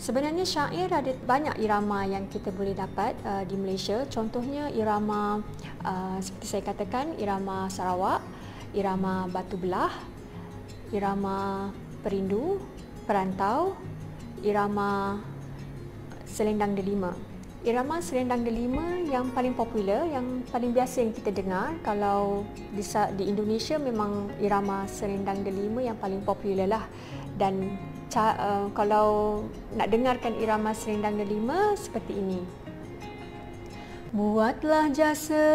Sebenarnya syair ada banyak irama yang kita boleh dapat di Malaysia. Contohnya irama seperti saya katakan, irama Sarawak, irama Batu Belah, irama Perindu, Perantau, irama Selendang Delima. Irama Selendang Delima yang paling popular, yang paling biasa yang kita dengar kalau di Indonesia, memang irama Selendang Delima yang paling popular lah. Dan kalau nak dengarkan irama Selendang Delima seperti ini. Buatlah jasa,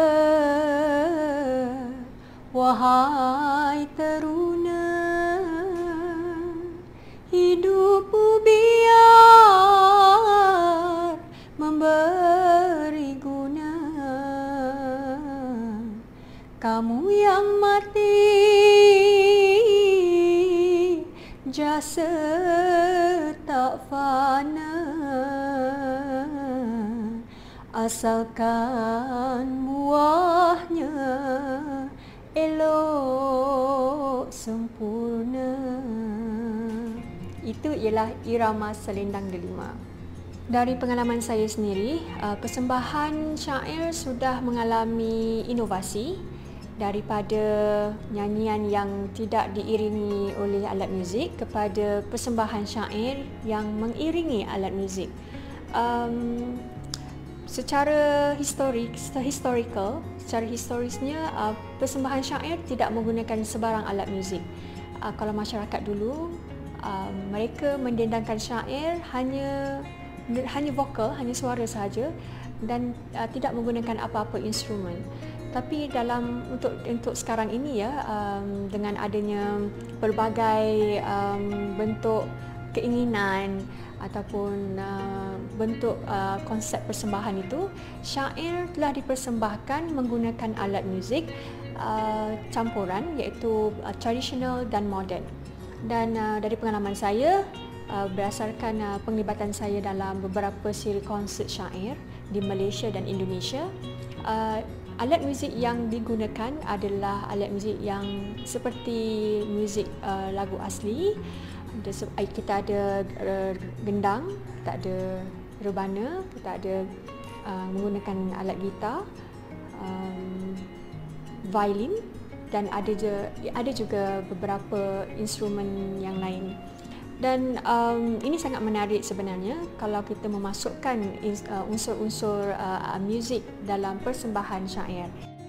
wahai teruna, hidupmu biar memberi guna. Kamu yang mati, jasa tak fana, asalkan buahnya elok sempurna. Itu ialah irama Selendang Delima. Dari pengalaman saya sendiri, persembahan syair sudah mengalami inovasi daripada nyanyian yang tidak diiringi oleh alat muzik kepada persembahan syair yang mengiringi alat muzik. Secara historisnya, persembahan syair tidak menggunakan sebarang alat muzik. Kalau masyarakat dulu, mereka mendendangkan syair hanya vokal, hanya suara sahaja, dan tidak menggunakan apa-apa instrumen. Tapi untuk sekarang ini ya, dengan adanya pelbagai bentuk keinginan ataupun bentuk konsep persembahan itu, syair telah dipersembahkan menggunakan alat muzik campuran, iaitu tradisional dan moden. Dan dari pengalaman saya, berdasarkan penglibatan saya dalam beberapa siri konsert syair di Malaysia dan Indonesia, alat muzik yang digunakan adalah alat muzik yang seperti muzik lagu asli. Kita ada gendang, kita ada rebana, kita ada menggunakan alat gitar, violin, dan ada juga beberapa instrumen yang lain. Dan ini sangat menarik sebenarnya kalau kita memasukkan unsur-unsur muzik dalam persembahan syair.